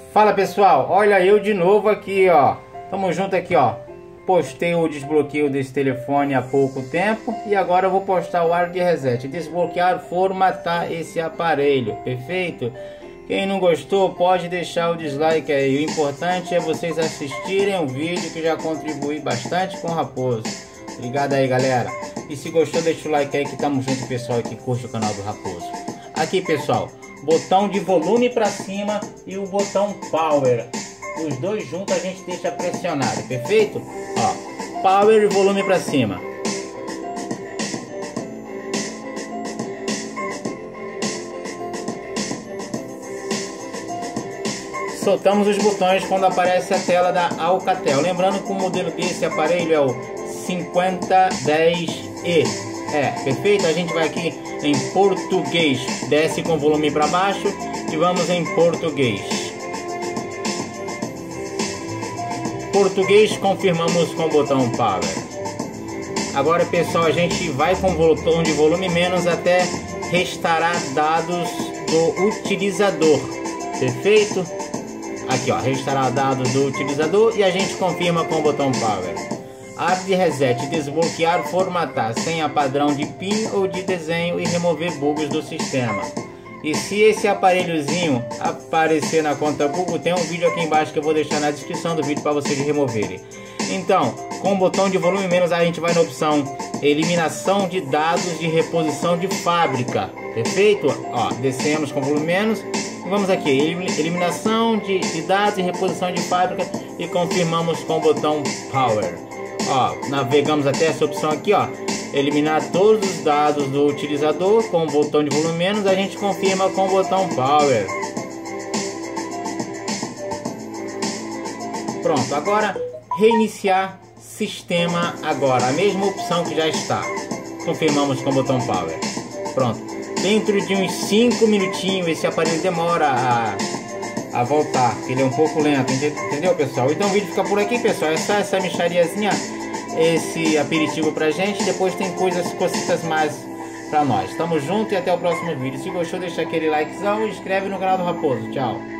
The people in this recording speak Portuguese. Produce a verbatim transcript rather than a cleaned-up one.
Fala pessoal, olha eu de novo aqui, ó. Tamo junto aqui, ó. Postei o desbloqueio desse telefone há pouco tempo e agora eu vou postar o hard reset. Desbloquear, formatar esse aparelho, perfeito? Quem não gostou pode deixar o dislike aí. O importante é vocês assistirem o vídeo, que já contribui bastante com o Raposo. Obrigado aí, galera. E se gostou, deixa o like aí, que tamo junto, pessoal, que curte o canal do Raposo. Aqui, pessoal, botão de volume para cima e o botão power. Os dois juntos a gente deixa pressionado, perfeito? Ó, power e volume para cima. Soltamos os botões quando aparece a tela da Alcatel. Lembrando que o modelo desse aparelho é o cinquenta dez E. É, perfeito? A gente vai aqui em português. Desce com o volume para baixo e vamos em português. Português, confirmamos com o botão power. Agora, pessoal, a gente vai com o botão de volume menos até restaurar dados do utilizador. Perfeito? Aqui, ó, restaurar dados do utilizador e a gente confirma com o botão power. Hard reset, desbloquear, formatar, senha padrão de PIN ou de desenho e remover bugs do sistema. E se esse aparelhozinho aparecer na conta Google, tem um vídeo aqui embaixo que eu vou deixar na descrição do vídeo para vocês removerem. Então, com o botão de volume menos, a gente vai na opção eliminação de dados de reposição de fábrica. Perfeito? Ó, descemos com volume menos. Vamos aqui, eliminação de, de dados e reposição de fábrica e confirmamos com o botão power. Ó, navegamos até essa opção aqui, ó, eliminar todos os dados do utilizador. Com o botão de volume menos a gente confirma com o botão power. Pronto, agora reiniciar sistema agora, a mesma opção que já está. Confirmamos com o botão power. Pronto. Dentro de uns cinco minutinhos esse aparelho demora a, a voltar, ele é um pouco lento, entendeu, pessoal? Então o vídeo fica por aqui, pessoal. É só essa mixariazinha, esse aperitivo pra gente. Depois tem coisas, cositas mais pra nós. Tamo junto e até o próximo vídeo. Se gostou, deixa aquele likezão e inscreve no canal do Raposo. Tchau.